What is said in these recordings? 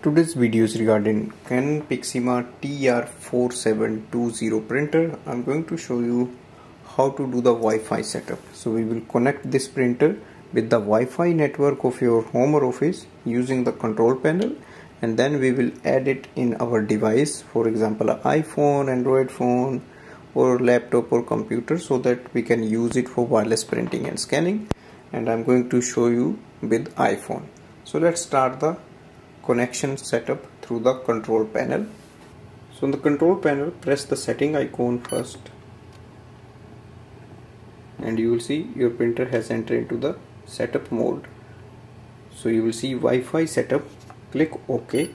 Today's video is regarding Canon Pixma TR4720 printer. I'm going to show you how to do the Wi-Fi setup. So we will connect this printer with the Wi-Fi network of your home or office using the control panel, and then we will add it in our device, for example an iPhone, Android phone or laptop or computer, so that we can use it for wireless printing and scanning. And I'm going to show you with iPhone. So let's start the connection setup through the control panel. So on the control panel, press the setting icon first, and you will see your printer has entered into the setup mode. So you will see Wi-Fi setup. Click OK.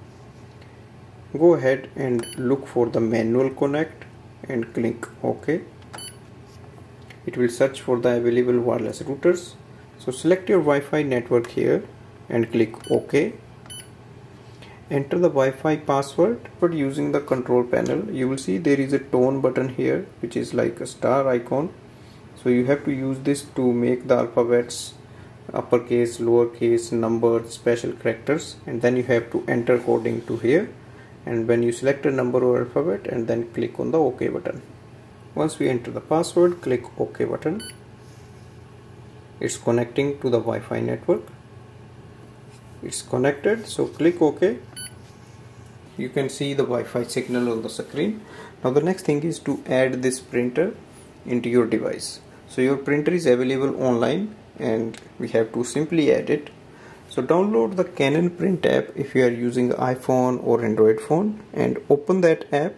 Go ahead and look for the manual connect and click OK. It will search for the available wireless routers. So select your Wi-Fi network here and click OK. Enter the Wi-Fi password, but using the control panel you will see there is a tone button here which is like a star icon. So you have to use this to make the alphabets uppercase, lowercase, numbers, special characters, and then you have to enter according to here. And when you select a number or alphabet, and then click on the OK button. Once we enter the password, click OK button. It's connecting to the Wi-Fi network. It's connected, so click OK. You can see the Wi-Fi signal on the screen. Now the next thing is to add this printer into your device. So your printer is available online and we have to simply add it. So download the Canon Print app if you are using iPhone or Android phone, and open that app.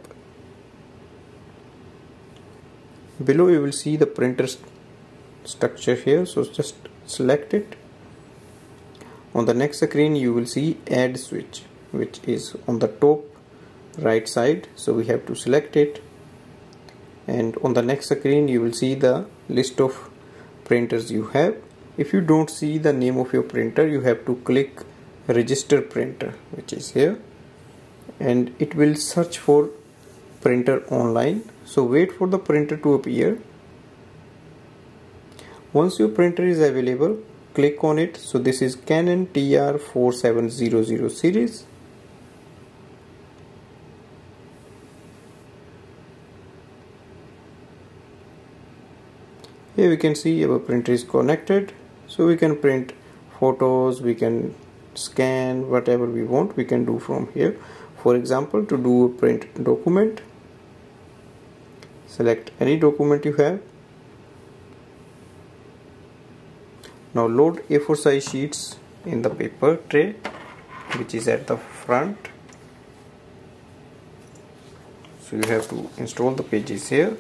Below you will see the printer structure here, so just select it. On the next screen you will see add switch, which is on the top right side, so we have to select it. And on the next screen you will see the list of printers you have. If you don't see the name of your printer, you have to click register printer, which is here, and it will search for printer online. So wait for the printer to appear. Once your printer is available, click on it. So this is Canon TR4700 series. Here we can see our printer is connected, so we can print photos, we can scan whatever we want, we can do from here. For example, to do a print document, select any document you have. Now load A4 size sheets in the paper tray, which is at the front. So you have to install the pages here.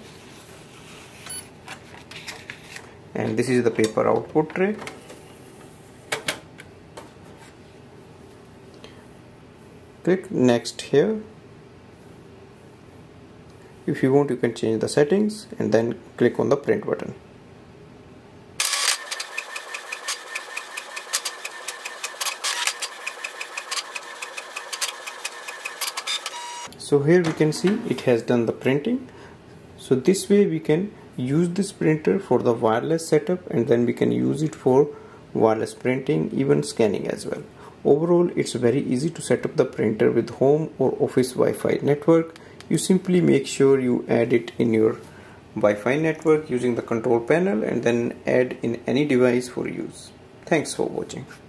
And this is the paper output tray. Click next here. If you want, you can change the settings and then click on the print button. So here we can see it has done the printing. So this way we can use this printer for the wireless setup, and then we can use it for wireless printing, even scanning as well. Overall, it's very easy to set up the printer with home or office Wi-Fi network. You simply make sure you add it in your Wi-Fi network using the control panel, and then add in any device for use. Thanks for watching.